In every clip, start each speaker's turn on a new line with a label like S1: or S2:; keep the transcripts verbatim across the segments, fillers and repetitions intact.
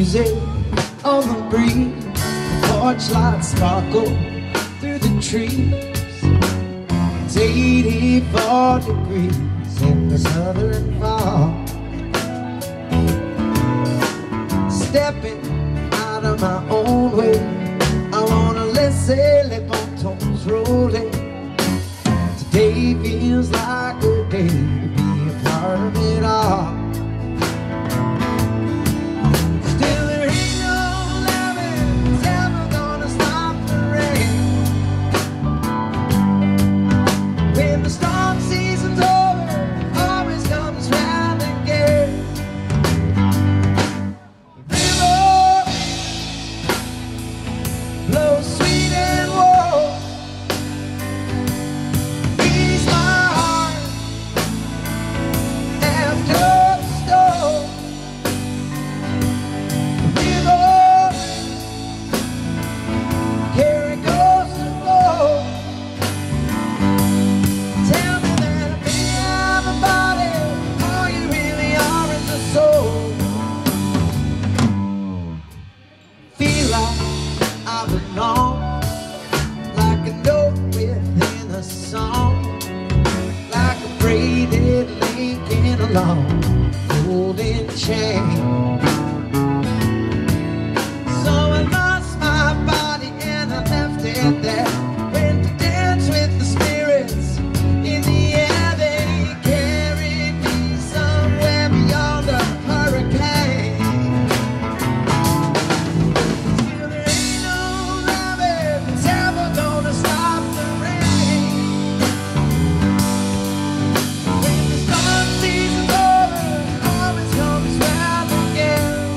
S1: music on the breeze, the porch lights sparkle through the trees. It's eighty-four degrees in the southern fall. Stepping out of my own way, I wanna listen, let my toes rolling. Today feels like a day to be a part of it all. Still there ain't no loving that's ever gonna stop the rain. When the storm season's over, always comes round again. The river blows sweet and warm. I belong, like a note within a song, like a braided link in a long golden chain. So I lost my body and I left it there. Went to dance with the spirits in the air. They carried me somewhere beyond the hurricane. When the storm season's over, always comes round again.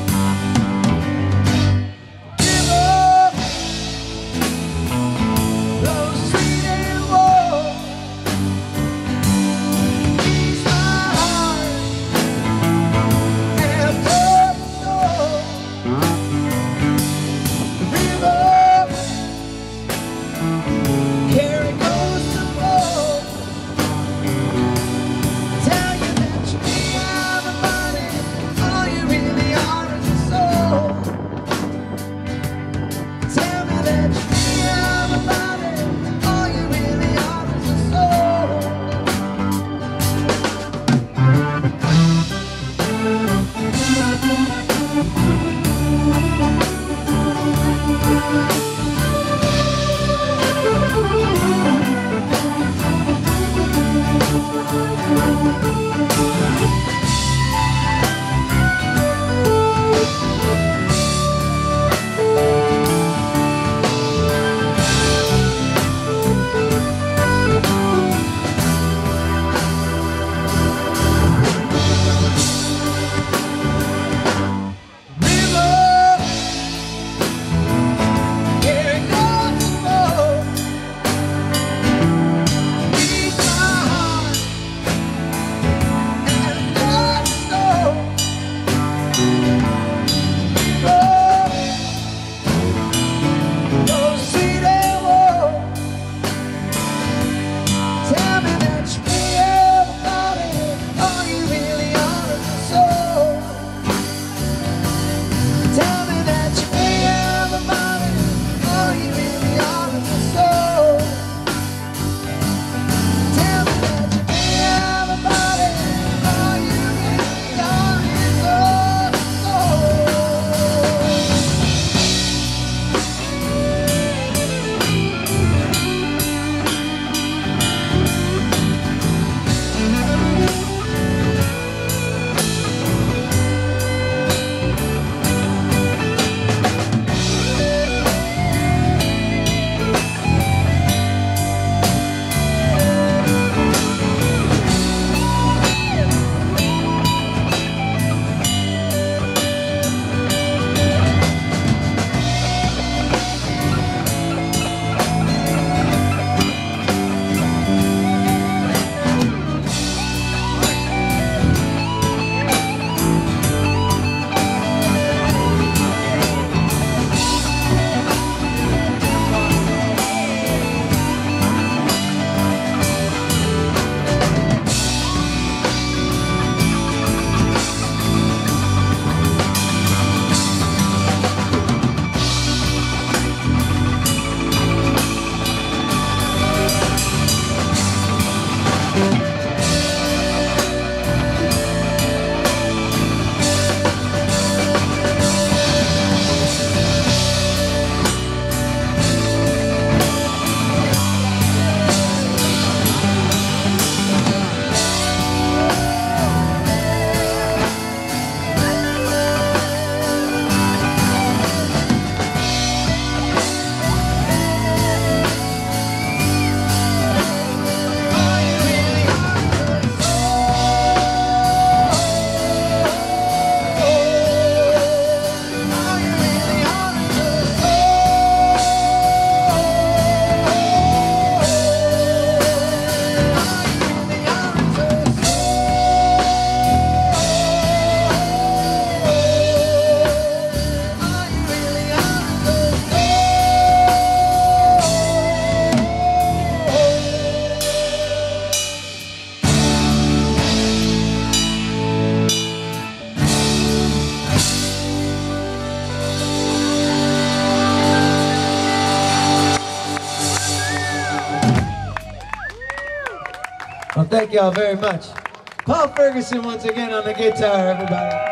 S1: Thank y'all very much. Paul Ferguson once again on the guitar, everybody.